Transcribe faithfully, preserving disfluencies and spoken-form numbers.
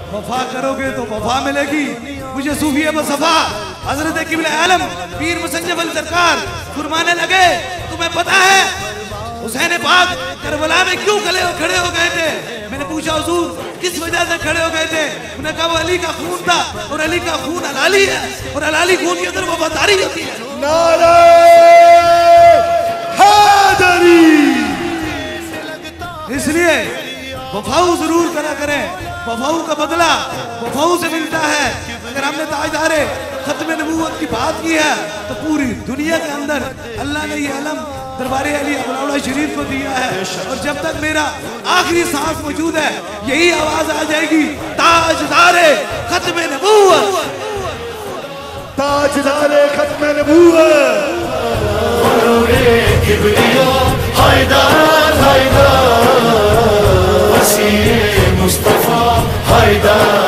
وفا کرو گے تو وفا ملے گی. مجھے صوفی بصفا حضرت قبلہ عالم پیر مسنجف علی سرکار فرمانے لگے تمہیں پتا ہے حسین پاک کربلا میں کیوں کھڑے ہو کھڑے ہو گئے تھے؟ میں نے پوچھا حضور کس وجہ سے کھڑے ہو گئے تھے؟ انہوں نے کہا وہ علی کا خون تھا اور علی کا خون حلالی ہے اور حلالی خون کے اندر وفاداری ہوتی ہے. نعرہ حیدری. اس لیے وفاؤ ضرور کرا کریں. وفاؤ کا بدلہ وفاؤ سے ملتا ہے. اگر ہم نے تاجدار ختم نبوت کی بات کی ہے تو پوری دنیا کے اندر اللہ نے یہ علم دربار علی ابوالعلا شریف کو دیا ہے. اور جب تک میرا آخری سانس موجود ہے یہی آواز آ جائے گی تاجدار ختم نبوت. تاجدار ختم نبوت. حیدر حیدر وسیع مصطفیٰ حیدر.